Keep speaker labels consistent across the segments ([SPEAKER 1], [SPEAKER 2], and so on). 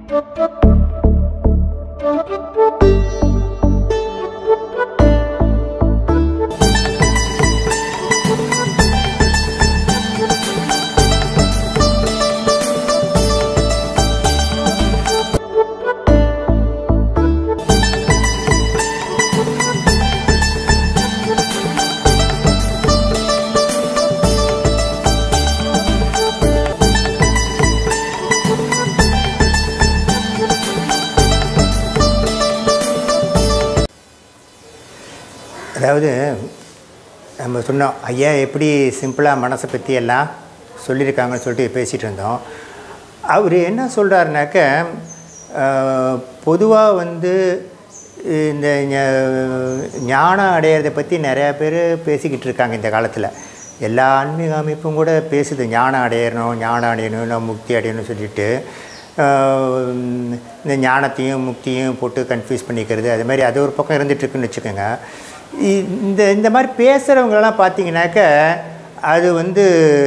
[SPEAKER 1] அதாவது நம்ம சொன்னோம் ஐயா எப்படி சிம்பிளாக மனசை பற்றி எல்லாம் சொல்லியிருக்காங்கன்னு சொல்லிட்டு பேசிகிட்டு இருந்தோம். அவர் என்ன சொல்கிறாருனாக்க, பொதுவாக வந்து இந்த ஞானம் அடையிறதை பற்றி நிறையா பேர் பேசிக்கிட்டு இருக்காங்க இந்த காலத்தில். எல்லா ஆன்மீக அமைப்பும் கூட பேசுது ஞானம் அடையணும் முக்தி அடையணும்னு சொல்லிட்டு. இந்த ஞானத்தையும் முக்தியும் போட்டு கன்ஃபியூஸ் பண்ணிக்கிறது, அது மாதிரி அது ஒரு பக்கம் இருந்துகிட்ருக்குன்னு வச்சுக்கோங்க. இந்த மாதிரி பேசுகிறவங்களெல்லாம் பார்த்தீங்கன்னாக்க அது வந்து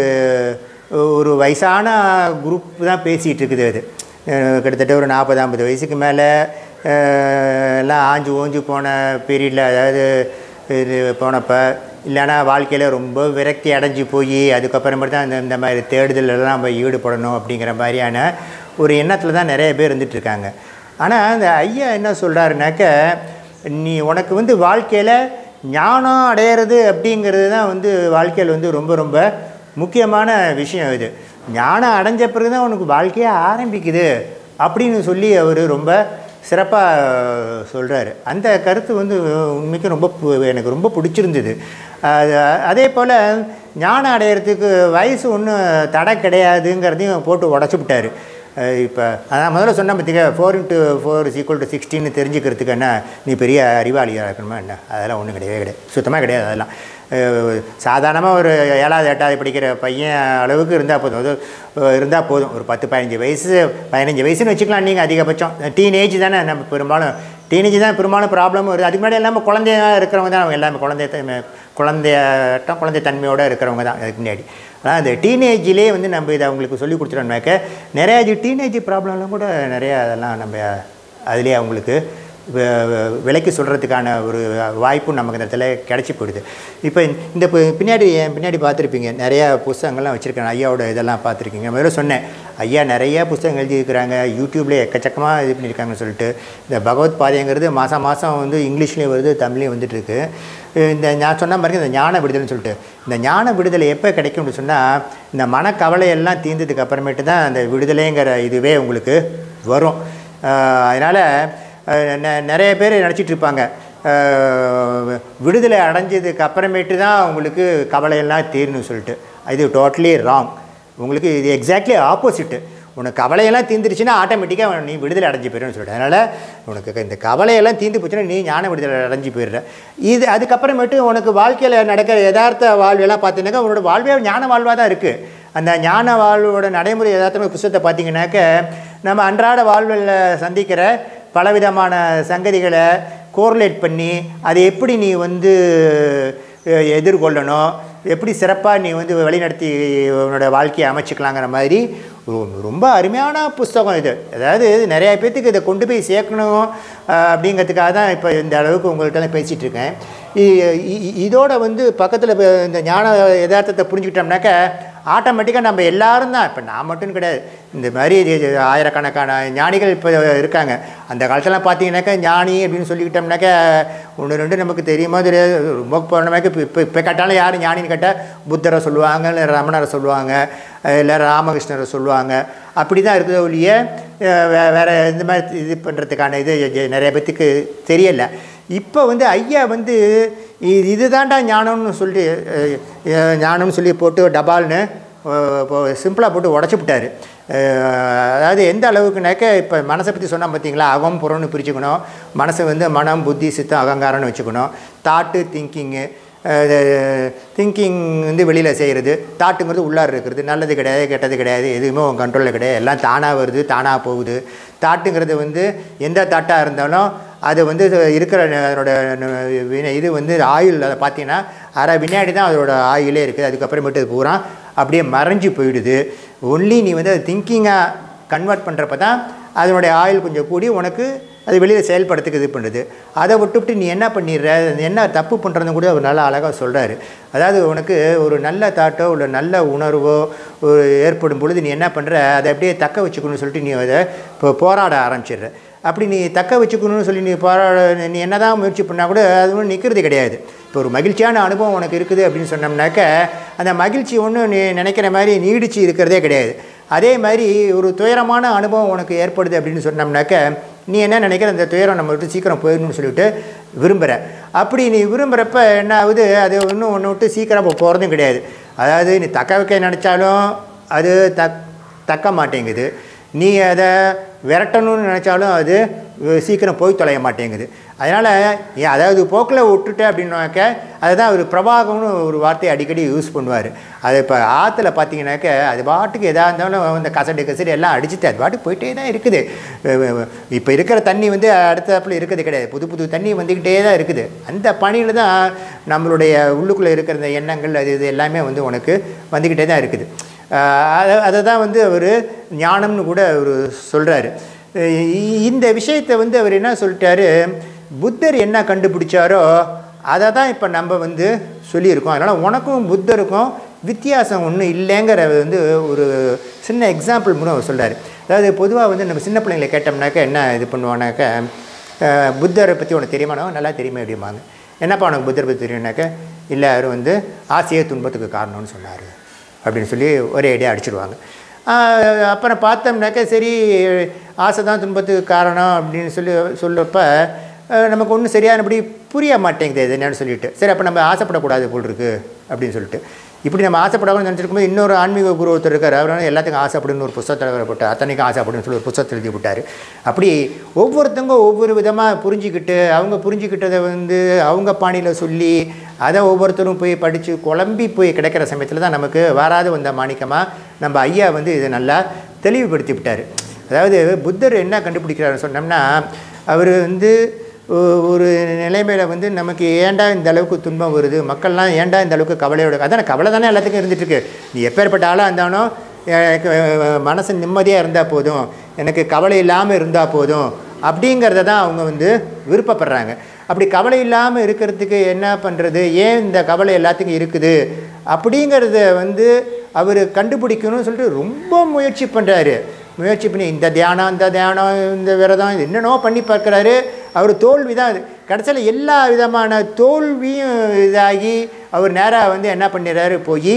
[SPEAKER 1] ஒரு வயசான குரூப் தான் பேசிகிட்டு இருக்குது. அது கிட்டத்தட்ட ஒரு 40-50 வயசுக்கு மேலே எல்லாம் ஆஞ்சு போன பீரியடில், அதாவது இது போனப்போ இல்லைன்னா வாழ்க்கையில் ரொம்ப விரக்தி அடைஞ்சு போய் அதுக்கப்புறமேட்டு தான் இந்த மாதிரி தேடுதலெல்லாம் நம்ம ஈடுபடணும் அப்படிங்கிற மாதிரியான ஒரு எண்ணத்தில் தான் நிறைய பேர் இருந்துகிட்ருக்காங்க. ஆனால் அந்த ஐயா என்ன சொல்கிறாருனாக்க, நீ உனக்கு வந்து வாழ்க்கையில் ஞானம் அடையிறது அப்படிங்கிறது தான் வந்து வாழ்க்கையில் வந்து ரொம்ப ரொம்ப முக்கியமான விஷயம். இது ஞானம் அடைஞ்ச பிறகு தான் உனக்கு வாழ்க்கையே ஆரம்பிக்குது அப்படின்னு சொல்லி அவர் ரொம்ப சிறப்பாக சொல்கிறாரு. அந்த கருத்து வந்து உண்மைக்கு எனக்கு ரொம்ப பிடிச்சிருந்தது. அதே போல் ஞானம் அடையிறதுக்கு வயசு ஒன்றும் தடை கிடையாதுங்கிறதையும் போட்டு உடச்சி விட்டார். இப்போ அதான் முதல்ல சொன்ன பார்த்திங்க 4 × 4 = 16 தெரிஞ்சுக்கிறதுக்கு என்ன நீ பெரிய அறிவாளியாக இருக்கணுமா என்ன? அதெல்லாம் ஒன்றும் கிடையாது, சுத்தமாக கிடையாது. அதெல்லாம் சாதாரணமாக ஒரு 7வது 8வது படிக்கிற பையன் அளவுக்கு இருந்தால் போதும். ஒரு 10-15 வயசுன்னு வச்சுக்கலாம். நீங்கள் அதிகபட்சம் டீனேஜ் தானே. நம்ம பெரும்பாலும் டீனேஜ் தான் பெரும்பாலும் ப்ராப்ளமும் வருது. அதுக்கு முன்னாடி எல்லாமே குழந்தையாக இருக்கிறவங்க தான். அவங்க எல்லாமே குழந்தை தன்மையோடு இருக்கிறவங்க தான் அதுக்கு முன்னாடி. ஆனால் அந்த டீனேஜிலே வந்து நம்ம இதை அவங்களுக்கு சொல்லி கொடுத்துட்டோம்னாக்க நிறையா டீனேஜ் ப்ராப்ளம்லாம் கூட நிறையா அதெல்லாம் நம்ம அதிலே அவங்களுக்கு விலைக்கு சொல்கிறதுக்கான ஒரு வாய்ப்பும் நமக்கு இந்த இடத்துல கிடச்சி போயிடுது. இப்போ இந்த பின்னாடி பார்த்துருப்பீங்க, நிறையா புத்தகங்கள்லாம் வச்சுருக்காங்க. ஐயாவோட இதெல்லாம் பார்த்துருக்கீங்க. முதல்ல சொன்னேன், ஐயா நிறையா புத்தகங்கள் எழுதியிருக்கிறாங்க. யூடியூப்லேயே எக்கச்சக்கமாக இது பண்ணியிருக்காங்கன்னு சொல்லிட்டு. இந்த பகவத் பாதைங்கிறது மாதம் வந்து இங்கிலீஷ்லேயும் வருது, தமிழ்லேயும் வந்துட்டுருக்கு. இந்த நான் சொன்ன மாதிரி இந்த ஞான விடுதலைன்னு சொல்லிட்டு, இந்த ஞான விடுதலை எப்போ கிடைக்கும்னு சொன்னால், இந்த மனக்கவலையெல்லாம் தீர்ந்ததுக்கு அப்புறமேட்டு தான் அந்த விடுதலைங்கிற இதுவே உங்களுக்கு வரும். அதனால் நிறைய பேர் நினச்சிட்டு இருப்பாங்க, விடுதலை அடைஞ்சதுக்கு அப்புறமேட்டு தான் உங்களுக்கு கவலையெல்லாம் தீரணும்னு சொல்லிட்டு. இது டோட்டலி ராங். உங்களுக்கு இது எக்ஸாக்ட்லி ஆப்போசிட்டு. உனக்கு கவலையெல்லாம் தீர்ந்துருச்சுன்னா ஆட்டோமேட்டிக்காக நீ விடுதலை அடைஞ்சு போயிடுன்னு சொல்லிட்டு. அதனால் உனக்கு இந்த கவலையெல்லாம் தீர்ந்து போச்சுன்னா நீ ஞான விடுதலை அடைஞ்சு போயிடுற. இது அதுக்கப்புறமேட்டு உனக்கு வாழ்க்கையில் நடக்கிற யதார்த்த வாழ்வெல்லாம் பார்த்தீங்கன்னாக்கா உன்னோட வாழ்வே ஞான வாழ்வாக தான் இருக்குது. அந்த ஞான வாழ்வோட நடைமுறை யதார்த்தமாக புத்தகத்தை பார்த்தீங்கன்னாக்க, நம்ம அன்றாட வாழ்வில் சந்திக்கிற பலவிதமான சங்கதிகளை கோரிலேட் பண்ணி அதை எப்படி நீ வந்து எதிர்கொள்ளணும், எப்படி சிறப்பாக நீ வந்து வழிநடத்தி உன்னோட வாழ்க்கையை அமைச்சிக்கலாங்கிற மாதிரி ரொம்ப அருமையான புஸ்தகம் இது. அதாவது நிறையா பேர்த்துக்கு இதை கொண்டு போய் சேர்க்கணும் அப்படிங்கிறதுக்காக தான் இப்போ இந்த அளவுக்கு உங்கள்கிட்ட தான் பேசிகிட்டு இருக்கேன். இதோட வந்து பக்கத்தில் இந்த ஞான யதார்த்தத்தை புரிஞ்சுக்கிட்டோம்னாக்க ஆட்டோமேட்டிக்காக நம்ம எல்லோரும் தான், இப்போ நான் மட்டும் கிடையாது, இந்த மாதிரி ஆயிரக்கணக்கான ஞானிகள் இப்போ இருக்காங்க. அந்த காலத்துலாம் பார்த்தீங்கன்னாக்கா ஞானி அப்படின்னு சொல்லிக்கிட்டோம்னாக்கா 1-2 நமக்கு தெரியுமா தெரியாது. ரொம்ப போனமாக்க இப்போ கேட்டாலும் யார் ஞானின்னு கேட்டால் புத்தரை சொல்லுவாங்க, இல்லை ரமணரை சொல்லுவாங்க, இல்லை ராமகிருஷ்ணரை சொல்லுவாங்க. அப்படி தான் இருக்குது ஒழிய வேறு இந்த மாதிரி இது பண்ணுறதுக்கான இது நிறைய பேர்த்துக்கு தெரியலை. இப்போ வந்து ஐயா வந்து இது தாண்டா ஞானம்னு சொல்லி போட்டு டபால்னு சிம்பிளாக போட்டு உடச்சி விட்டார். அதாவது எந்த அளவுக்குனாக்க, இப்போ மனசை பற்றி சொன்னால் பார்த்தீங்களா, அகம் புறம்னு பிரிச்சுக்கணும். மனசை வந்து மனம், புத்தி, சித்தம், அகங்காரம்னு வச்சுக்கணும். தாட்டு, திங்கிங் வந்து வெளியில் செய்கிறது, தாட்டுங்கிறது உள்ளார இருக்கிறது. நல்லது கிடையாது, கெட்டது கிடையாது, எதுவுமே உங்கள் கண்ட்ரோலில் கிடையாது, எல்லாம் தானாக வருது, தானாக போகுது. தாட்டுங்கிறது வந்து எந்த தாட்டாக இருந்தாலும் அது வந்து இருக்கிற அதனோட இது வந்து ஆயுள், அதை பார்த்தீங்கன்னா அரை வினாடி தான் அதோட ஆயுளே இருக்குது. அதுக்கப்புறமேட்டு அது பூரா அப்படியே மறைஞ்சு போயிடுது. ஒன்லி நீ வந்து அது திங்கிங்காக கன்வெர்ட் பண்ணுறப்ப தான் அதனுடைய ஆயில் கொஞ்சம் கூடி உனக்கு அது வெளியில் செயல்படுறதுக்கு இது பண்ணுறது. அதை விட்டுவிட்டு நீ என்ன பண்ணிடுற, என்ன தப்பு பண்ணுறதுன்னு கூட அவர் நல்லா அழகாக சொல்கிறாரு. அதாவது உனக்கு ஒரு நல்ல தாட்டோ இல்லை நல்ல உணர்வோ ஒரு ஏற்படும் பொழுது நீ என்ன பண்ணுற, அதை அப்படியே தக்க வச்சுக்கணும்னு சொல்லிட்டு நீ அதை இப்போ போராட ஆரம்பிச்சிடுற. அப்படி நீ தக்க வச்சுக்கணும்னு சொல்லி நீ என்ன தான் முயற்சி பண்ணால் கூட அது ஒன்றும் நிற்கிறது கிடையாது. இப்போ ஒரு மகிழ்ச்சியான அனுபவம் உனக்கு இருக்குது அப்படின்னு சொன்னோம்னாக்க அந்த மகிழ்ச்சி ஒன்றும் நீ நினைக்கிற மாதிரி நீடிச்சு இருக்கிறதே கிடையாது. அதே மாதிரி ஒரு துயரமான அனுபவம் உனக்கு ஏற்படுது அப்படின்னு சொன்னோம்னாக்க நீ என்ன நினைக்கிற, அந்த துயரம் நம்ம விட்டு சீக்கிரம் போயிடணும்னு சொல்லிவிட்டு விரும்புகிற. அப்படி நீ விரும்புகிறப்ப என்ன ஆகுது, அது ஒன்று விட்டு சீக்கிரம் போகிறதும் கிடையாது. அதாவது நீ தக்க வைக்க நினச்சாலும் அது தக்க மாட்டேங்குது, நீ அதை விரட்டணும்னு நினச்சாலும் அது சீக்கிரம் போய் தொலைய மாட்டேங்குது. அதனால் அதாவது போக்கில் விட்டுட்டு அப்படின்னாக்க அதுதான் ஒரு பிரபாகம்னு ஒரு வார்த்தையை அடிக்கடி யூஸ் பண்ணுவார். அது இப்போ ஆற்றுல பார்த்தீங்கன்னாக்க அது பாட்டுக்கு எதாக இருந்தாலும் இந்த கசடு எல்லாம் அடிச்சுட்டு அது பாட்டுக்கு போயிட்டே தான் இருக்குது. இப்போ இருக்கிற தண்ணி அடுத்தாப்புல இருக்கிறது கிடையாது, புது புது தண்ணி வந்துக்கிட்டே தான் இருக்குது. அந்த பணியில் தான் நம்மளுடைய உள்ளுக்குள்ளே இருக்கிற இந்த எண்ணங்கள் அது இது எல்லாமே உனக்கு வந்துக்கிட்டே தான் இருக்குது. அதை தான் அவர் ஞானம்னு கூட அவர் சொல்கிறாரு. இந்த விஷயத்தை அவர் என்ன சொல்லிட்டாரு, புத்தர் என்ன கண்டுபிடிச்சாரோ அதை தான் இப்போ நம்ம சொல்லியிருக்கோம். அதனால் உனக்கும் புத்தருக்கும் வித்தியாசம் ஒன்றும் இல்லைங்கிற ஒரு சின்ன எக்ஸாம்பிள் மூலம் அவர் சொல்கிறார். அதாவது பொதுவாக நம்ம சின்ன பிள்ளைங்களை கேட்டோம்னாக்க என்ன இது பண்ணுவானாக்க, புத்தரை பற்றி உனக்கு தெரியுமானோ, நல்லா தெரியுமா அப்படிம்பாங்க. என்னப்பா உனக்கு புத்தரை பற்றி தெரியும்னாக்க, இல்லை அவர் ஆசையே துன்பத்துக்கு காரணம்னு சொன்னார் அப்படின்னு சொல்லி ஒரே ஐடியா அடிச்சிடுவாங்க. அப்புறம் பார்த்தோம்னாக்க சரி ஆசை தான் துன்பத்துக்கு காரணம் அப்படின்னு சொல்லப்போ நமக்கு ஒன்றும் சரியானபடி புரிய மாட்டேங்குது இது என்னன்னு சொல்லிட்டு, சரி அப்போ நம்ம ஆசைப்படக்கூடாது போல் இருக்குது அப்படின்னு சொல்லிட்டு இப்படி நம்ம ஆசைப்படாமல் நினச்சிருக்கும்போது இன்னொரு ஆன்மீக குரு ஒருத்தர் இருக்கார். அவர் எல்லாத்துக்கும் ஆசைப்படுன்னு ஒரு புத்தகத்தில் போட்டார், அத்தனைக்கும் ஆசைப்படுன்னு சொல்லி ஒரு புத்தகத்தில் எழுதி விட்டார். அப்படி ஒவ்வொருத்தவங்க ஒவ்வொரு விதமாக புரிஞ்சிக்கிட்டு அவங்க புரிஞ்சிக்கிட்டதை அவங்க பாணியில் சொல்லி அதை ஒவ்வொருத்தரும் போய் படித்து குழம்பி போய் கிடைக்கிற சமயத்தில் தான் நமக்கு வராது வந்த மாணிக்கமாக நம்ம ஐயா இதை நல்லா தெளிவுபடுத்தி விட்டார். அதாவது புத்தர் என்ன கண்டுபிடிக்கிறாருன்னு சொன்னோம்னா, அவர் ஒரு நிலைமையில் நமக்கு ஏண்டா இந்த அளவுக்கு துன்பம் வருது, மக்கள்லாம் ஏண்டா இந்த அளவுக்கு கவலையோட, அதான் கவலை தானே எல்லாத்துக்கும் இருந்துகிட்ருக்கு. நீ எப்பேற்பட்ட ஆளாக இருந்தாலும் எனக்கு மனசு நிம்மதியாக இருந்தால் போதும், எனக்கு கவலை இல்லாமல் இருந்தால் போதும் அப்படிங்கிறத தான் அவங்க விருப்பப்படுறாங்க. அப்படி கவலை இல்லாமல் இருக்கிறதுக்கு என்ன பண்ணுறது, ஏன் இந்த கவலை எல்லாத்துக்கும் இருக்குது அப்படிங்கிறத அவர் கண்டுபிடிக்கணும்னு சொல்லிட்டு ரொம்ப முயற்சி பண்ணுறாரு. முயற்சி பண்ணி இந்த தியானம் இந்த விரதம் என்னென்னோ பண்ணி பார்க்குறாரு. அவர் தோல்வி தான். கடைசியில் எல்லா விதமான தோல்வியும் இதாகி அவர் நேராக என்ன பண்ணிடுறாரு, போய்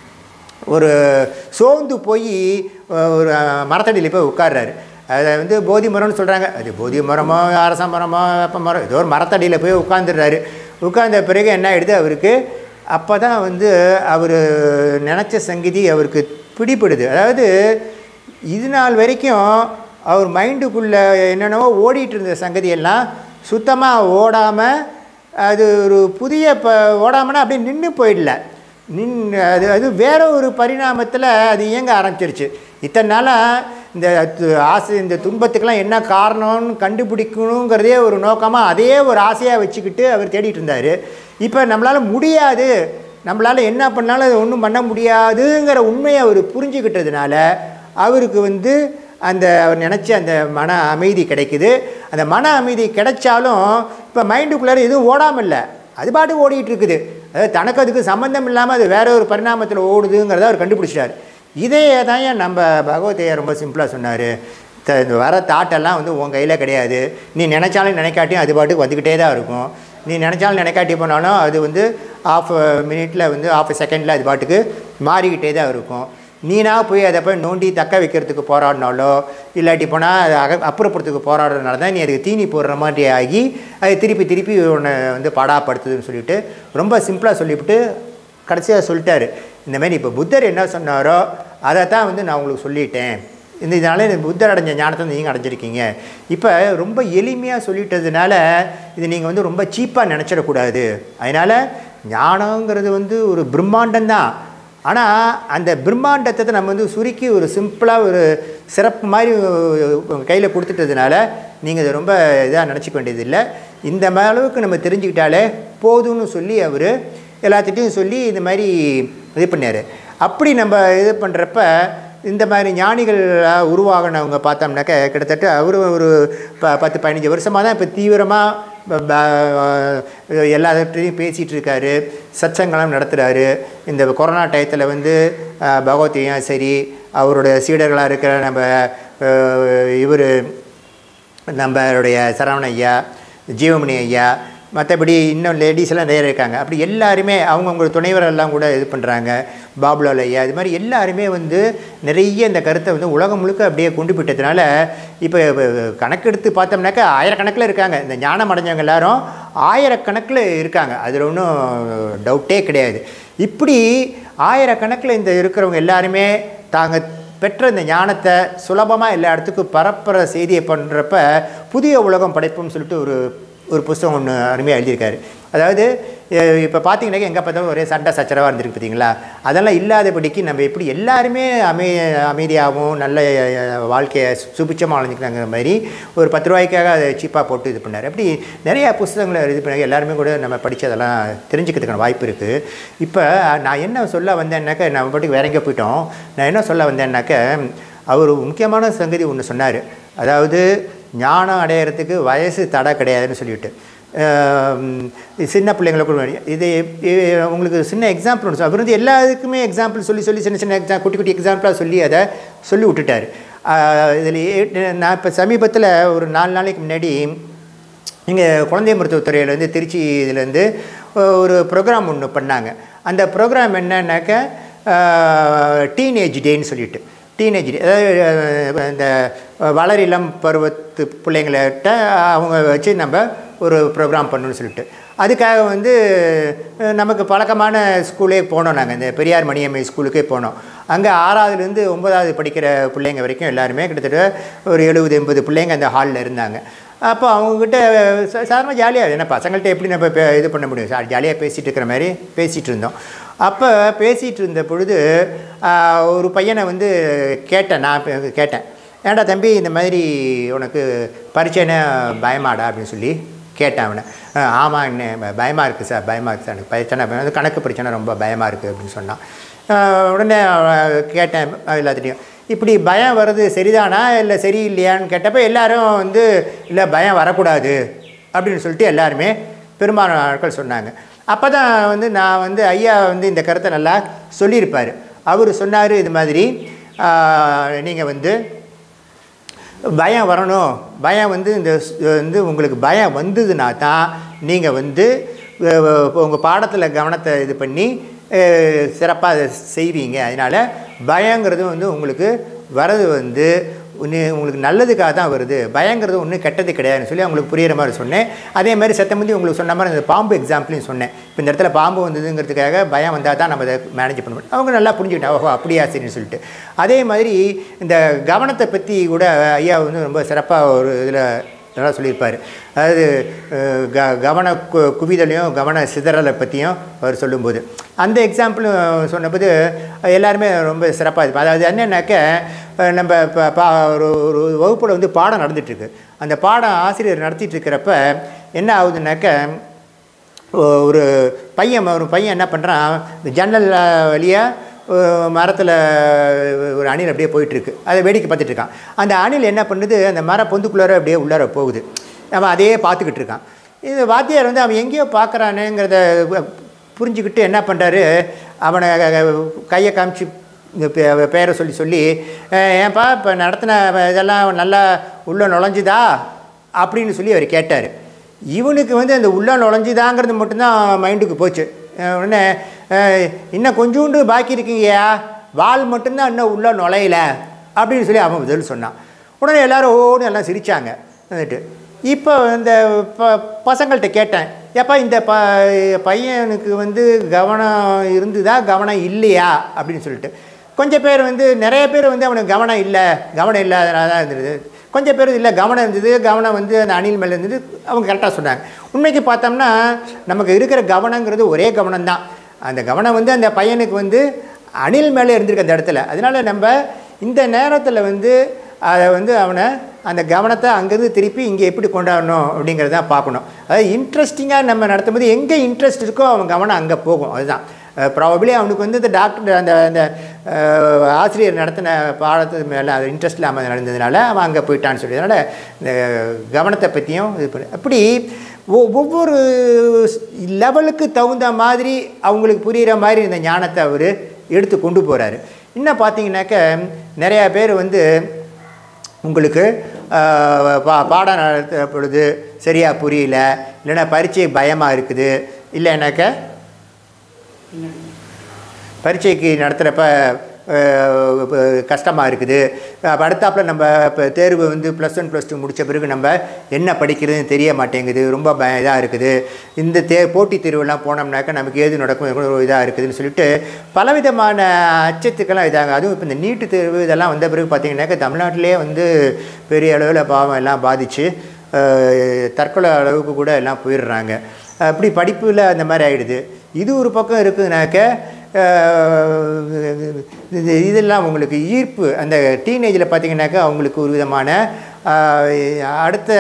[SPEAKER 1] ஒரு சோர்ந்து போய் ஒரு மரத்தடியில் போய் உட்கார்றாரு. அதை போதி மரம்னு சொல்கிறாங்க. அது போதி மரமோ அரச மரமோ வேப்ப மரம் ஏதோ ஒரு மரத்தடியில் போய் உட்காந்துடுறாரு. உட்கார்ந்த பிறகு என்ன ஆகிடுது, அவருக்கு அப்போ தான் அவர் நினச்ச சங்கதி அவருக்கு பிடிப்படுது. அதாவது இது நாள் வரைக்கும் அவர் மைண்டுக்குள்ளே என்னென்னவோ ஓடிட்டு இருந்த சங்கதியெல்லாம் சுத்தமாக ஓடாமல், அது ஒரு புதிய ஓடாமன்னா அப்படியே நின்று போயிடல, அது வேற ஒரு பரிணாமத்தில் அது இயங்க ஆரம்பிச்சிருச்சு. இத்தனை நாளாக இந்த ஆசை இந்த துன்பத்துக்கெல்லாம் என்ன காரணம்னு கண்டுபிடிக்கணுங்கிறதே ஒரு நோக்கமாக அதே ஒரு ஆசையாக வச்சுக்கிட்டு அவர் தேடிட்டு இருந்தார். இப்போ நம்மளால் முடியாது, நம்மளால் என்ன பண்ணாலும் அது ஒன்றும் பண்ண முடியாதுங்கிற உண்மையை அவர் புரிஞ்சுக்கிட்டதுனால அவருக்கு அந்த அவர் நினச்ச அந்த மன அமைதி கிடைக்குது. அந்த மன அமைதி கிடைச்சாலும் இப்போ மைண்டுக்குள்ளார எதுவும் ஓடாமல் இல்லை, அது பாட்டு ஓடிட்டு இருக்குது. அதாவது தனக்கு அதுக்கு சம்மந்தம் இல்லாமல் அது வேற ஒரு பரிணாமத்தில் ஓடுதுங்கிறத அவர் கண்டுபிடிச்சிட்டார். இதே தான் நம்ம பகவதையா ரொம்ப சிம்பிளாக சொன்னார். இந்த வர தாட்டெல்லாம் உன் கையில் கிடையாது, நீ நினச்சாலும் நினைக்காட்டியும் அது பாட்டுக்கு வந்துக்கிட்டே தான் இருக்கும். நீ நினச்சாலும் நினைக்காட்டி போனாலும் அது ஆஃப் மினிட்டில் ஆஃப் செகண்டில் அது பாட்டுக்கு மாறிக்கிட்டே தான் இருக்கும். நீனா போய் அதை போய் நோண்டி தக்க வைக்கிறதுக்கு போராடினாலோ இல்லாட்டி போனால் அதை அப்புறப்படுறதுக்கு போராடுறதுனால தான் நீ அதுக்கு தீனி போடுற மாதிரி ஆகி அது திருப்பி உன்னை பாடாப்படுத்துதுன்னு சொல்லிட்டு ரொம்ப சிம்பிளாக சொல்லிவிட்டு கடைசியாக சொல்லிட்டாரு. இந்தமாரி இப்போ புத்தர் என்ன சொன்னாரோ அதை தான் நான் உங்களுக்கு சொல்லிட்டேன். இதனால இந்த புத்தர் அடைஞ்ச ஞானத்தை நீங்கள் அடைஞ்சிருக்கீங்க. இப்போ ரொம்ப எளிமையாக சொல்லிட்டதுனால இது நீங்கள் ரொம்ப சீப்பாக நினச்சிடக்கூடாது. அதனால் ஞானங்கிறது ஒரு பிரம்மாண்டம் தான். ஆனால் அந்த பிரம்மாண்டத்தை நம்ம சுருக்கி ஒரு சிம்பிளாக ஒரு சிறப்பு மாதிரி கையில் கொடுத்துட்டதுனால நீங்கள் இதை ரொம்ப இதாக நினச்சிக்க வேண்டியதில்லை. இந்த அளவுக்கு நம்ம தெரிஞ்சுக்கிட்டாலே போதும்னு சொல்லி அவர் எல்லாத்திட்டையும் சொல்லி இந்த மாதிரி இது பண்ணார். அப்படி நம்ம இது பண்ணுறப்ப இந்த மாதிரி ஞானிகள் உருவாகினவங்க பார்த்தோம்னாக்க கிட்டத்தட்ட அவரும் ஒரு 10-15 வருஷமாக தான் இப்போ தீவிரமாக எல்லாத்தையும் பேசிகிட்டு இருக்காரு, சத்சங்கலாம் நடத்துகிறாரு. இந்த கொரோனா டயத்தில் வந்து பகவத்தையும் சரி, அவருடைய சீடர்களாக இருக்கிற இவர் நம்மளுடைய சரவண ஐயா, ஜீவமணி ஐயா, மற்றபடி இன்னும் லேடிஸ் எல்லாம் நிறைய இருக்காங்க. அப்படி எல்லாருமே அவங்கவுங்க துணைவரெல்லாம் கூட இது பண்ணுறாங்க. பாபுலால் ஐயா, இது மாதிரி எல்லாருமே வந்து நிறைய இந்த கருத்தை வந்து உலகம் முழுக்க அப்படியே கொண்டு போயிட்டதுனால இப்போ கணக்கெடுத்து பார்த்தோம்னாக்கா ஆயிரக்கணக்கில் இருக்காங்க. இந்த ஞானம் அடைஞ்சவங்க எல்லாரும் ஆயிரக்கணக்கில் இருக்காங்க, அதில் ஒன்றும் டவுட்டே கிடையாது. இப்படி ஆயிரக்கணக்கில் இந்த இருக்கிறவங்க எல்லாருமே தாங்க பெற்ற இந்த ஞானத்தை சுலபமாக எல்லா இடத்துக்கும் பரப்புகிற செய்தியை பண்ணுறப்ப புதிய உலகம் படைப்புன்னு சொல்லிட்டு ஒரு புஸ்தகம் ஒன்று அருமையாக எழுதியிருக்காரு. அதாவது இப்போ பார்த்தீங்கன்னாக்கா எங்கே பார்த்தாலும் ஒரே சண்டை சச்சரவாக இருந்திருக்கு பார்த்தீங்களா, அதெல்லாம் இல்லாதபடிக்கு நம்ம எப்படி எல்லாருமே அமைதியாகவும் நல்ல வாழ்க்கையை சுபிச்சமாக வாழ்ந்துக்கிறாங்கிற மாதிரி ஒரு 10 ரூபாய்க்காக அதை சீப்பாக போட்டு இது பண்ணார். அப்படி நிறையா புஸ்தகங்களை இது பண்ணி எல்லாருமே கூட நம்ம படித்ததெல்லாம் தெரிஞ்சுக்கிறதுக்கான வாய்ப்பு இருக்குது. இப்போ நான் என்ன சொல்ல வந்தேன்னாக்கா, நம்ம பாட்டுக்கு வேற எங்கே போயிட்டோம். நான் என்ன சொல்ல வந்தேன்னாக்க, அவர் முக்கியமான சங்கதி ஒன்று சொன்னார். அதாவது ஞானம் அடையிறதுக்கு வயசு தடை கிடையாதுன்னு சொல்லிவிட்டு சின்ன பிள்ளைங்களுக்கு இது உங்களுக்கு சின்ன எக்ஸாம்பிள் ஒன்று அவர் வந்து எல்லாத்துக்குமே எக்ஸாம்பிள் சொல்லி சின்ன குட்டி எக்ஸாம்பிளாக சொல்லி அதை சொல்லி விட்டுட்டார். இதில் நான் இப்போ சமீபத்தில் ஒரு 4 நாளைக்கு முன்னாடி இங்கே குழந்தை மருத்துவத்துறையில் திருச்சி இதுலேருந்து ஒரு ப்ரோக்ராம் ஒன்று பண்ணாங்க. அந்த ப்ரோக்ராம் என்னன்னாக்க டீனேஜ் டேன்னு சொல்லிட்டு, டீனேஜ் டே, அதாவது இந்த வளரிளம் பருவத்து பிள்ளைங்கள்கிட்ட அவங்க வச்சு நம்ம ஒரு ப்ரோக்ராம் பண்ணணும்னு சொல்லிட்டு, அதுக்காக நமக்கு பழக்கமான ஸ்கூலே போனோம். நாங்கள் இந்த பெரியார் மணியம்மை ஸ்கூலுக்கே போனோம். அங்கே 6ஆவதுலேருந்து 9ஆவது படிக்கிற பிள்ளைங்க வரைக்கும் எல்லாருமே கிட்டத்தட்ட ஒரு 70-80 பிள்ளைங்க அந்த ஹாலில் இருந்தாங்க. அப்போ அவங்கக்கிட்ட சாதாரணமாக ஜாலியாக, ஏன்னா பசங்கள்கிட்ட எப்படி நம்ம இது பண்ண முடியும், ஜாலியாக பேசிகிட்டு இருக்கிற மாதிரி பேசிகிட்டு இருந்தோம். அப்போ பேசிகிட்டு இருந்த பொழுது ஒரு பையனை கேட்டேன். நான் கேட்டேன், ஏன்டா தம்பி இந்த மாதிரி உனக்கு பரீட்சைன்னா பயமாடா அப்படின்னு சொல்லி கேட்டேன் அவனை. ஆமாம், என்ன பயமாக இருக்குது சார், பயமாக இருக்குது சார், எனக்கு பரீட்சைனா கணக்கு பரீட்சைனா ரொம்ப பயமாக இருக்குது அப்படின்னு சொன்னான். உடனே கேட்டேன் எல்லாத்துட்டையும், இப்படி பயம் வர்றது சரிதானா இல்லை சரியில்லையான்னு கேட்டப்போ எல்லோரும் இல்லை பயம் வரக்கூடாது அப்படின்னு சொல்லிட்டு எல்லாருமே பெரும்பாலான ஆட்கள் சொன்னாங்க. அப்போ தான் நான் ஐயா இந்த கருத்தை நல்லா சொல்லியிருப்பார். அவர் சொன்னார், இது மாதிரி நீங்கள் பயம் வரணும், பயம் இந்த உங்களுக்கு பயம் வந்ததுன்னா தான் நீங்கள் உங்கள் பாடத்தில் கவனத்தை இது பண்ணி சிறப்பாக அதை செய்வீங்க. அதனால் பயங்கிறது உங்களுக்கு வரது உங்களுக்கு நல்லதுக்காக தான் வருது, பயங்கிறது ஒன்றும் கெட்டது கிடையாதுன்னு சொல்லி அவங்களுக்கு புரிகிற மாதிரி சொன்னேன். அதே மாதிரி சத்தமந்தி உங்களுக்கு சொன்ன மாதிரி அந்த பாம்பு எக்ஸாம்பிளையும் சொன்னேன். இப்போ இந்த இடத்துல பாம்பு வந்ததுங்கிறதுக்காக பயம் வந்தால் தான் நம்ம அதை மேனேஜ் பண்ண முடியும். அவங்க நல்லா புரிஞ்சுக்கிட்டா, ஓஹோ அப்படியா சரின்னு சொல்லிட்டு. அதே மாதிரி இந்த கவனத்தை பற்றி கூட ஐயா ரொம்ப சிறப்பாக ஒரு இதில் நல்லா சொல்லியிருப்பார். அதாவது கவன குவிதலையும் கவன சிதறலை பற்றியும் அவர் சொல்லும்போது அந்த எக்ஸாம்பிளும் சொன்னபோது எல்லாருமே ரொம்ப சிறப்பாக இருப்பார். அதாவது என்னென்னாக்க, நம்ம இப்போ ஒரு வகுப்பில் பாடம் நடந்துகிட்ருக்கு. அந்த பாடம் ஆசிரியர் நடத்திட்டு இருக்கிறப்ப என்ன ஆகுதுன்னாக்க, ஒரு பையன் என்ன பண்ணுறான், இந்த ஜன்னல் வழியாக மரத்தில் ஒரு அணில் அப்படியே போயிட்டுருக்கு, அதை வேடிக்கை பார்த்துட்டு இருக்கான். அந்த அணில் என்ன பண்ணுது, அந்த மர பொந்துக்குள்ளார அப்படியே உள்ளார போகுது. அவன் அதையே பார்த்துக்கிட்டு இருக்கான். இது வாத்தியார் அவன் எங்கேயோ பார்க்குறானுங்கிறத புரிஞ்சுக்கிட்டு என்ன பண்ணுறாரு, அவனை கையை காமிச்சு பேரை சொல்லி ஏன்ப்பா இப்போ நடத்தின இதெல்லாம் நல்லா உள்ளே நுழைஞ்சுதா அப்படின்னு சொல்லி அவர் கேட்டார். இவனுக்கு அந்த உள்ளே நுழைஞ்சுதாங்கிறது மட்டும்தான் மைண்டுக்கு போச்சு. உடனே இன்னும் கொஞ்சோண்டு பாக்கி இருக்கீங்கயா, வால் மட்டும்தான் இன்னும் உள்ளே நுழையில அப்படின்னு சொல்லி அவன் பதில் சொன்னான். உடனே எல்லோரும் ஓன்னு எல்லாம் சிரித்தாங்க. இப்போ இந்த பசங்கள்கிட்ட கேட்டேன், ஏப்பா இந்த பையனுக்கு கவனம் இருந்துதா கவனம் இல்லையா அப்படின்னு சொல்லிட்டு. கொஞ்சம் பேர் நிறைய பேர் அவனுக்கு கவனம் இல்லாதனால தான் இருந்தது. கொஞ்சம் பேர் இல்லை கவனம் இருந்தது, கவனம் அந்த அணில் மேலே இருந்தது. அவங்க கரெக்டாக சொன்னாங்க. உண்மைக்கு பார்த்தோம்னா நமக்கு இருக்கிற கவனங்கிறது ஒரே கவனம் தான். அந்த கவனம் அந்த பையனுக்கு அணில் மேலே இருந்திருக்கு அந்த இடத்துல. அதனால் நம்ம இந்த நேரத்தில் அதை அவனை அந்த கவனத்தை அங்கேருந்து திருப்பி இங்கே எப்படி கொண்டாடணும் அப்படிங்கிறத பார்க்கணும். அதாவது இன்ட்ரெஸ்டிங்காக நம்ம நடத்தும்போது எங்கே இன்ட்ரெஸ்ட் இருக்கோ அவன் கவனம் அங்கே போகும். அதுதான் ப்ராபபிளி அவனுக்கு வந்து இந்த டாக்டர் அந்த ஆசிரியர் நடத்தின பாடத்துக்கு மேலே அது இன்ட்ரெஸ்ட் இல்லாமல் நடந்ததுனால அவன் அங்கே போயிட்டான்னு சொல்லி, அதனால் இந்த கவனத்தை பற்றியும் இது பண்ணி அப்படி ஒவ்வொரு லெவலுக்கு தகுந்த மாதிரி அவங்களுக்கு புரிகிற மாதிரி இந்த ஞானத்தை அவர் எடுத்து கொண்டு போகிறாரு. இன்னும் பார்த்தீங்கன்னாக்க நிறையா பேர் வந்து உங்களுக்கு பாடம் நடத்த பொழுது சரியாக புரியல, இல்லைன்னா பரீட்சை பயமாக இருக்குது, இல்லைனாக்க பரீட்சைக்கு நடத்துகிறப்ப கஷ்டமாக இருக்குது, அடுத்தாப்பில் நம்ம இப்போ தேர்வு வந்து +1 +2 முடித்த பிறகு நம்ம என்ன படிக்கிறதுன்னு தெரிய மாட்டேங்குது, ரொம்ப இதாக இருக்குது, இந்த போட்டித் தேர்வுலாம் போனோம்னாக்கா நமக்கு ஏது நடக்கும் இதாக இருக்குதுன்னு சொல்லிட்டு பலவிதமான அச்சத்துக்கெல்லாம் இதாங்க. அதுவும் இப்போ இந்த நீட்டு தேர்வு இதெல்லாம் வந்த பிறகு பார்த்திங்கனாக்கா தமிழ்நாட்டிலே வந்து பெரிய அளவில் பாவம் எல்லாம் பாதித்து தற்கொலை அளவுக்கு கூட எல்லாம் போயிடுறாங்க. அப்படி படிப்பில் அந்த மாதிரி ஆகிடுது. இது ஒரு பக்கம் இருக்குதுனாக்க இதெல்லாம் உங்களுக்கு ஈர்ப்பு அந்த டீனேஜில் பார்த்திங்கனாக்கா அவங்களுக்கு ஒரு விதமான அடுத்த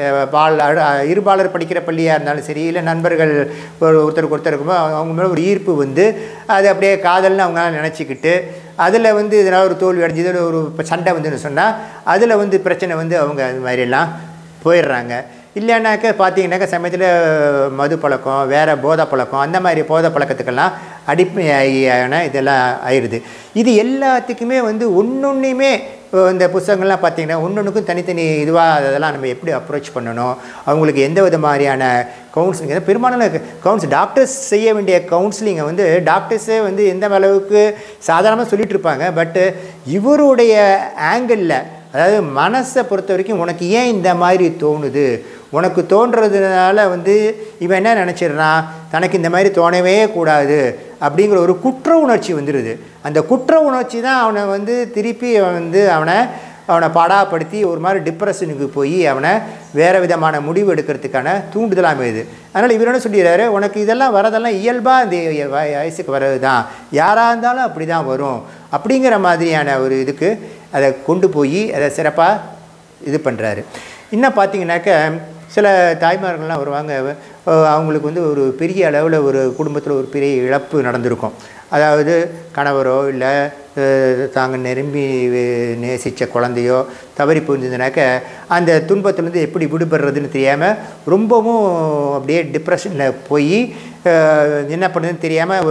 [SPEAKER 1] இருபாலர் படிக்கிற பள்ளியாக இருந்தாலும் சரி, இல்லை நண்பர்கள் ஒருத்தருக்கு இருக்கும்போது அவங்க மேலே ஒரு ஈர்ப்பு வந்து அது அப்படியே காதல்னு அவங்களால நினச்சிக்கிட்டு அதில் வந்து இதனால் ஒரு தோல்வி அடைஞ்சி இதில் ஒரு சண்டை வந்துன்னு சொன்னால் அதில் வந்து பிரச்சனை வந்து அவங்க அது மாதிரியெல்லாம் போயிடுறாங்க. இல்லைன்னாக்கா பார்த்தீங்கன்னாக்கா சமயத்தில் மது பழக்கம், வேறு போதை பழக்கம், அந்த மாதிரி போதை பழக்கத்துக்கெல்லாம் அடிப்படையான இதெல்லாம் ஆயிடுது. இது எல்லாத்துக்குமே வந்து ஒன்றொன்றையுமே இந்த புத்தகங்கள்லாம் பார்த்திங்கன்னா ஒன்றொன்றுக்கும் தனித்தனி இதுவாக அதெல்லாம் நம்ம எப்படி அப்ரோச் பண்ணணும், அவங்களுக்கு எந்த வித மாதிரியான கவுன்சிலிங் பெரும்பாலான டாக்டர்ஸ் செய்ய வேண்டிய கவுன்சிலிங்கை வந்து டாக்டர்ஸே வந்து எந்த அளவுக்கு சாதாரணமாக சொல்லிகிட்டு இருப்பாங்க. பட்டு இவருடைய ஆங்கிளில், அதாவது மனசை பொறுத்த வரைக்கும் உனக்கு ஏன் இந்த மாதிரி தோணுது, உனக்கு தோன்றதுனால வந்து இவன் என்ன நினச்சிடுறான், தனக்கு இந்த மாதிரி தோணவே கூடாது அப்படிங்கிற ஒரு குற்ற உணர்ச்சி வந்துடுது. அந்த குற்ற உணர்ச்சி தான் அவனை வந்து திருப்பி வந்து அவனை பாடாப்படுத்தி ஒரு மாதிரி டிப்ரெஷனுக்கு போய் அவனை வேறு விதமான முடிவு எடுக்கிறதுக்கான தூண்டுதலாக அமையுது. அதனால் இவர் என்ன சொல்லிடுறாரு, உனக்கு இதெல்லாம் வரதெல்லாம் இயல்பாக இந்த வயசுக்கு வர்றது தான், யாராக இருந்தாலும் அப்படி தான் வரும் அப்படிங்கிற மாதிரியான ஒரு இதுக்கு அதை கொண்டு போய் அதை சிறப்பாக இது பண்ணுறாரு. இன்னும் பார்த்தீங்கன்னாக்க சில தாய்மார்கள்லாம் வருவாங்க, அவங்களுக்கு வந்து ஒரு பெரிய அளவில் ஒரு குடும்பத்தில் ஒரு பெரிய இழப்பு நடந்திருக்கும். அதாவது கணவரோ இல்லை தாங்க நெரும்பி நேசித்த குழந்தையோ தவறி போயிருந்ததுனாக்க அந்த துன்பத்திலேருந்து எப்படி விடுபடுறதுன்னு தெரியாமல் ரொம்பவும் அப்படியே டிப்ரெஷனில் போய் என்ன பண்ணுறதுன்னு தெரியாமல்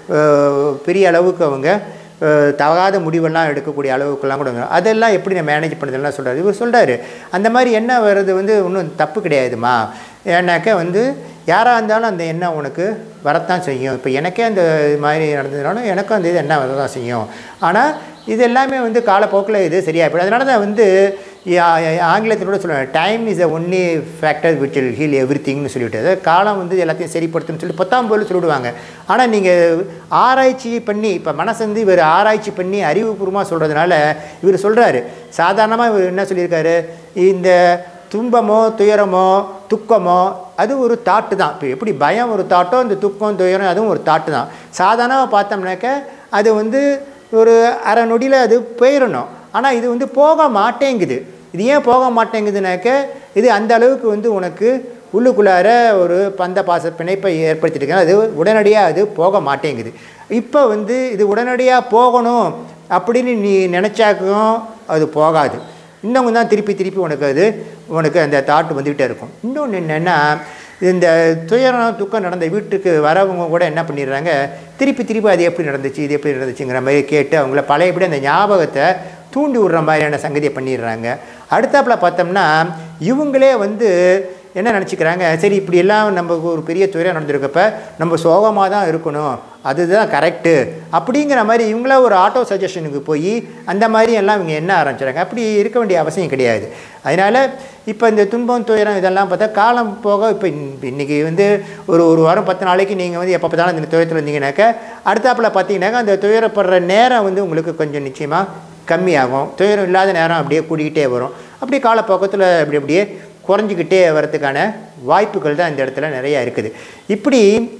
[SPEAKER 1] பெரிய அளவுக்கு அவங்க தகாத முடிவெல்லாம் எடுக்கக்கூடிய அளவுக்குலாம் கூட அதெல்லாம் எப்படி நான் மேனேஜ் பண்ணுறதுலாம் சொல்கிறார். இவர் சொல்கிறாரு, அந்த மாதிரி எண்ணம் வர்றது வந்து ஒன்றும் தப்பு கிடையாதுமா, ஏன்னாக்கா வந்து யாராக இருந்தாலும் அந்த எண்ணம் உனக்கு வரத்தான் செய்யும். இப்போ எனக்கே அந்த இது மாதிரி நடந்ததுனாலும் எனக்கும் அந்த இது எண்ணம் வரதான் செய்யும். ஆனால் இது எல்லாமே வந்து காலப்போக்கில் இது சரியாக போய்டும். அதனால தான் வந்து ஆங்கிலத்திலோட சொல்லுவாங்க, time is a only factor which will heal every திங்னு சொல்லிவிட்டு, அதாவது காலம் வந்து எல்லாத்தையும் சரிப்படுத்துன்னு சொல்லி 10ஆம் போல் சொல்லிவிடுவாங்க. ஆனால் நீங்கள் ஆராய்ச்சி பண்ணி இப்போ மனசு வந்து இவர் ஆராய்ச்சி பண்ணி அறிவுபூர்வமாக சொல்கிறதுனால இவர் சொல்கிறாரு, சாதாரணமாக இவர் என்ன சொல்லியிருக்காரு, இந்த துன்பமோ துயரமோ துக்கமோ அது ஒரு தாட்டு தான். இப்போ எப்படி பயம் ஒரு தாட்டோ இந்த துக்கம் துயரம் அதுவும் ஒரு தாட்டு தான். சாதாரணமாக பார்த்தோம்னாக்க அது வந்து ஒரு அரை நொடியில் அது போயிடணும். ஆனால் இது வந்து போக மாட்டேங்குது. இது ஏன் போக மாட்டேங்குதுனாக்க இது அந்த அளவுக்கு வந்து உனக்கு உள்ளுக்குள்ளார ஒரு பந்த பாச பிணைப்பை ஏற்படுத்திட்டு அது உடனடியாக அது போக மாட்டேங்குது. இப்போ வந்து இது உடனடியாக போகணும் அப்படின்னு நீ நினச்சாக்கும் அது போகாது. இன்னும் தான் திருப்பி உனக்கு அந்த தாட்டு வந்துக்கிட்டே இருக்கும். இன்னொன்று என்னென்னா, இந்த துயரம் துக்கம் நடந்த வீட்டுக்கு வரவங்க கூட என்ன பண்ணிடுறாங்க, திருப்பி அது எப்படி நடந்துச்சு இது எப்படி நடந்துச்சுங்கிற மாதிரி கேட்டு அவங்கள பழையபடி அந்த ஞாபகத்தை தூண்டி விடுற மாதிரியான சங்கதியை பண்ணிடுறாங்க. அடுத்தாப்பில் பார்த்தோம்னா இவங்களே வந்து என்ன நினச்சிக்கிறாங்க, சரி இப்படியெல்லாம் நமக்கு ஒரு பெரிய துயரம் நடந்திருக்கப்ப நம்ம சோகமாக தான் இருக்கணும், அதுதான் கரெக்டு அப்படிங்கிற மாதிரி இவங்கள ஒரு ஆட்டோ சஜஷனுக்கு போய் அந்த மாதிரி எல்லாம் இவங்க என்ன ஆரம்பிச்சுறாங்க. அப்படி இருக்க வேண்டிய அவசியம் கிடையாது. அதனால் இப்போ இந்த துன்பம் துயரம் இதெல்லாம் பார்த்தா காலம் போக இப்போ இன்றைக்கி வந்து ஒரு வாரம் 10 நாளைக்கு நீங்கள் வந்து எப்போ பார்த்தாலும் இந்த துயரத்தில் இருந்தீங்கன்னாக்கா அடுத்தாப்பில் பார்த்தீங்கன்னாக்கா அந்த துயரப்படுற நேரம் வந்து உங்களுக்கு கொஞ்சம் நிச்சயமாக கம்மியாகும். துயரம் இல்லாத நேரம் அப்படியே கூடிக்கிட்டே வரும். அப்படியே காலப்போக்கத்தில் அப்படியே குறைஞ்சிக்கிட்டே வரதுக்கான வாய்ப்புகள் தான் இந்த இடத்துல நிறையா இருக்குது. இப்படி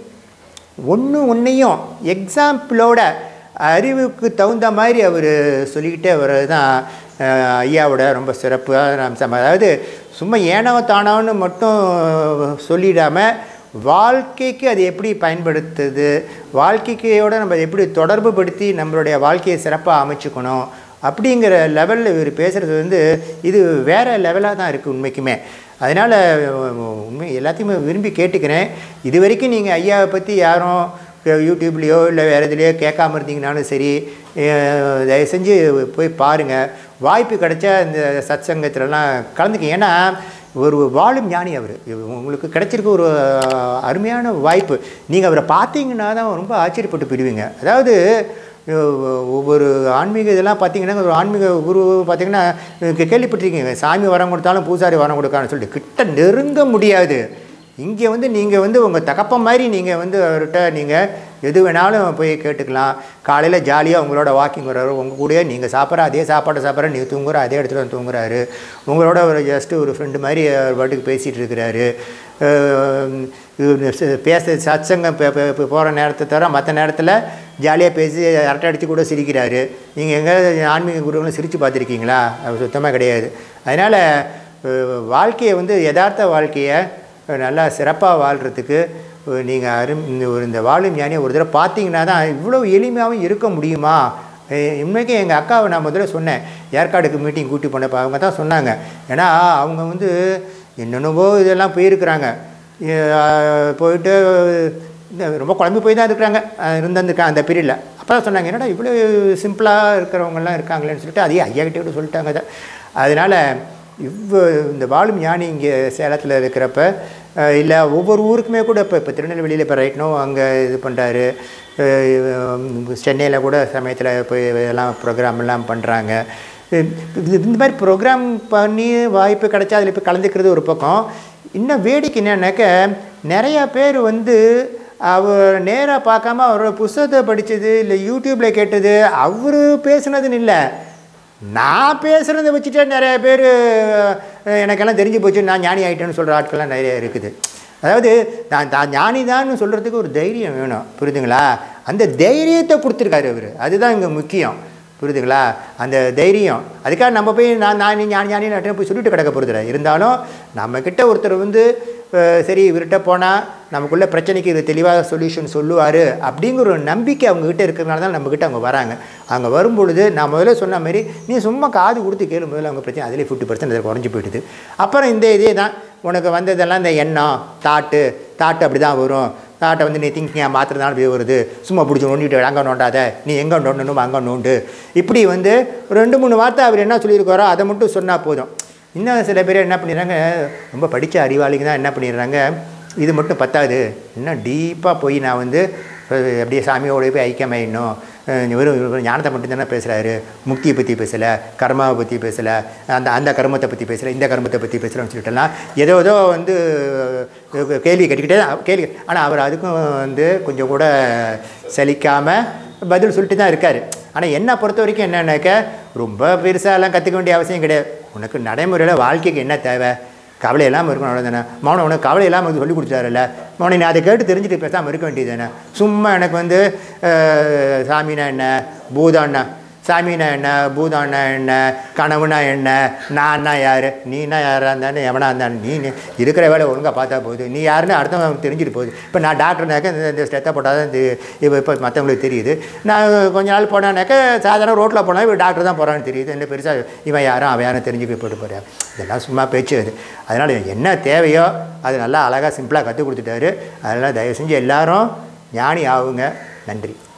[SPEAKER 1] ஒன்றையும் எக்ஸாம்பிளோட அறிவுக்கு தகுந்த மாதிரி அவர் சொல்லிக்கிட்டே வர்றது தான் ஐயாவோட ரொம்ப சிறப்பான அம்சம். அதாவது சும்மா ஏனோ தானோன்னு மட்டும் சொல்லிடாமல் வாழ்க்கைக்கு அது எப்படி பயன்படுத்துது, வாழ்க்கையோடு நம்ம எப்படி தொடர்பு படுத்தி நம்மளுடைய வாழ்க்கையை சிறப்பாக அமைச்சுக்கணும் அப்படிங்கிற லெவலில் இவர் பேசுகிறது வந்து இது வேறு லெவலாக தான் இருக்குது உண்மைக்குமே. அதனால் உண்மை எல்லாத்தையுமே விரும்பி கேட்டுக்கிறேன். இது வரைக்கும் நீங்கள் ஐயாவை பற்றி யாரும் யூடியூப்லேயோ இல்லை வேறு இதுலேயோ கேட்காம இருந்தீங்கனாலும் சரி, தயவு செஞ்சு போய் பாருங்கள். வாய்ப்பு கிடைச்சா இந்த சத் சங்கத்திலலாம் கலந்துக்க. ஏன்னா ஒரு வாழும் ஞானி அவர். உங்களுக்கு கிடைச்சிருக்க ஒரு அருமையான வாய்ப்பு. நீங்கள் அவரை பார்த்தீங்கன்னா தான் ரொம்ப ஆச்சரியப்பட்டு போயிடுவீங்க. அதாவது ஒவ்வொரு ஆன்மீக இதெல்லாம் பார்த்தீங்கன்னா, ஒரு ஆன்மீக குரு பார்த்தீங்கன்னா கேள்விப்பட்டிருக்கீங்க, சாமி வரம் கொடுத்தாலும் பூசாரி வரம் கொடுக்கான்னு சொல்லிட்டு கிட்ட நெருங்க முடியாது. இங்கே வந்து நீங்கள் வந்து உங்கள் தகப்பம் மாதிரி நீங்கள் வந்து அவர்கிட்ட நீங்கள் எது வேணாலும் போய் கேட்டுக்கலாம். காலையில் ஜாலியாக உங்களோட வாக்கிங் வர்றாரு, உங்கள் கூட நீங்கள் சாப்பிட்ற அதே சாப்பாட்டை சாப்பிட்ற, நீங்கள் தூங்குற அதே இடத்துல தூங்குறாரு. உங்களோட ஒரு ஜஸ்ட்டு ஒரு ஃப்ரெண்டு மாதிரி அவர் பாட்டுக்கு பேசிகிட்டு இருக்கிறாரு. பேச சத்சங்கம் போகிற நேரத்தை தவிர மற்ற நேரத்தில் ஜாலியாக பேசி அரட்டை அடித்து கூட சிரிக்கிறாரு. நீங்கள் எங்கே ஆன்மீக குருவங்களும் சிரித்து பார்த்துருக்கீங்களா? அது சுத்தமாக கிடையாது. அதனால் வாழ்க்கையை வந்து யதார்த்த வாழ்க்கையை நல்லா சிறப்பாக வாழ்கிறதுக்கு நீங்கள் இந்த வாழும் ஞானியை ஒரு தடவை பார்த்தீங்கன்னா தான் இவ்வளோ எளிமையாகவும் இருக்க முடியுமா. இன்றைக்கி எங்கள் அக்காவை நான் முதல்ல சொன்னேன், ஏற்காடுக்கு மீட்டிங் கூட்டி போனப்போ அவங்க தான் சொன்னாங்க. ஏன்னா அவங்க வந்து என்னென்னவோ இதெல்லாம் போயிருக்கிறாங்க, போயிட்டு ரொம்ப குழம்பி போய் தான் இருக்கிறாங்க இருந்திருக்காங்க அந்த பீரியடில். அப்போ தான் சொன்னாங்க, என்னடா இவ்வளோ சிம்பிளாக இருக்கிறவங்கலாம் இருக்காங்களேன்னு சொல்லிட்டு அதையே ஐயாக்கிட்டே கூட சொல்லிட்டாங்க தான். அதனால் இந்த வாழும் ஞானி இங்கே சேலத்தில் இருக்கிறப்ப இல்லை ஒவ்வொரு ஊருக்குமே கூட இப்போ திருநெல்வேலியில் இப்போ ரைட்னோ அங்கே இது பண்ணுறாரு, சென்னையில் கூட சமயத்தில் போய் எல்லாம் ப்ரோக்ராம்லாம் பண்ணுறாங்க. இந்த மாதிரி ப்ரோக்ராம் பண்ணி வாய்ப்பு கிடைச்சா அதில் இப்போ கலந்துக்கிறது ஒரு பக்கம். இன்னும் வேடிக்கை என்னன்னாக்க நிறையா பேர் வந்து அவர் நேராக பார்க்காம அவரோட புத்தகத்தை படித்தது இல்லை யூடியூப்பில் கேட்டது அவர் பேசுனதுன்னு இல்லை, நான் பேசுகிறத வச்சுட்டே நிறைய பேர் எனக்கெல்லாம் தெரிஞ்சு போச்சு, நான் ஞானி ஆகிட்டேன்னு சொல்கிற ஆட்கள்லாம் நிறைய இருக்குது. அதாவது தான் ஞானி தான் சொல்கிறதுக்கு ஒரு தைரியம் வேணும், புரியுதுங்களா? அந்த தைரியத்தை கொடுத்துருக்காரு அவர், அதுதான் இங்கே முக்கியம், புரியுதுங்களா? அந்த தைரியம். அதுக்காக நம்ம போய் நான் ஞானி போய் சொல்லிட்டு கிடக்க போகிறதில்ல. இருந்தாலும் நம்மக்கிட்ட ஒருத்தர் வந்து சரி இவர்கிட்ட போனால் நமக்குள்ள பிரச்சனைக்கு இது தெளிவாக சொல்யூஷன் சொல்லுவார் அப்படிங்கிற ஒரு நம்பிக்கை அவங்கக்கிட்ட இருக்கிறதுனால தான் நம்மக்கிட்ட அவங்க வராங்க. அங்கே வரும்பொழுது நான் முதல்ல சொன்ன மாதிரி நீ சும்மா காது கொடுத்து கேளு, முதல்ல அவங்க பிரச்சனை அதிலே 50% அதில் குறைஞ்சி போயிடுது. அப்புறம் இதே தான் உனக்கு வந்ததெல்லாம் இந்த எண்ணம் தாட்டு அப்படி தான் வரும். தாட்டை வந்து நீ திங்கிங்காக மாற்றுறதுனால போய் வருது, சும்மா பிடிச்சி நோண்டிட்டு அங்கே நோண்டாத, நீ எங்கே நோண்டணும் அங்கே நோண்டு, இப்படி வந்து 2-3 வார்த்தை அவர் என்ன சொல்லியிருக்காரோ அதை மட்டும் சொன்னால் போதும். இன்னும் சில பேர் என்ன பண்ணிடுறாங்க, ரொம்ப படித்த அறிவாளிங்க தான் என்ன பண்ணிடுறாங்க, இது மட்டும் பத்தாது, இன்னும் டீப்பாக போய் நான் வந்து அப்படியே சாமியோட போய் ஐக்கியமாயிடணும், வெறும் ஞானத்தை மட்டும் தானே பேசுகிறாரு, முக்தியை பற்றி பேசலை, கர்மாவை பற்றி பேசலை, அந்த கர்மத்தை பற்றி பேசலை, இந்த கர்மத்தை பற்றி பேசலைன்னு சொல்லிட்டுலாம் ஏதோ வந்து கேள்வி கேட்டுக்கிட்டே கேள்வி. ஆனால் அவர் அதுக்கும் வந்து கொஞ்சம் கூட சலிக்காமல் பதில் சொல்லிட்டு தான் இருக்கார். ஆனால் என்னை பொறுத்த வரைக்கும் என்னன்னாக்க ரொம்ப பெருசாலாம் கற்றுக்க வேண்டிய அவசியம் கிடையாது. உனக்கு நடைமுறையில் வாழ்க்கைக்கு என்ன தேவை, கவலை இல்லாமல் இருக்கணும், அவ்வளோதானே. மௌனம் உனக்கு கவலை இல்லாமல் சொல்லி கொடுத்தாருல்ல, மௌனம் நீ அதை கேட்டு தெரிஞ்சுட்டு பேசாமல் இருக்க வேண்டியது தானே. சும்மா எனக்கு வந்து சாமினா என்ன, பூதான்னா சாமினா என்ன, பூதான்னா என்ன, கனவுனா என்ன, நான்னா யார், நீனா யாராக இருந்தானே எவனாக இருந்தானே, நீ இருக்கிற வேலை ஒழுங்காக பார்த்தா போகுது, நீ யாருன்னு அடுத்தவங்க தெரிஞ்சுட்டு போகுது. இப்போ நான் டாக்டர்னாக்க இந்த ஸ்டெத்தை போட்டால் தான் இப்போ மற்றவங்களுக்கு தெரியுது. நான் கொஞ்ச நாள் போனானாக்க சாதாரண ரோட்டில் போனால் இவன் டாக்டர் தான் போகிறான்னு தெரியுது. என்ன பெருசாக இவன் யாரும் அவன் யாரும் தெரிஞ்சுக்க போட்டு போகிறான். இதெல்லாம் சும்மா பேச்சு அது. அதனால் என்ன தேவையோ அது நல்லா அழகாக சிம்பிளாக கற்றுக் கொடுத்துட்டாரு. அதனால் தயவு செஞ்சு எல்லோரும் ஞானி ஆகுங்க. நன்றி.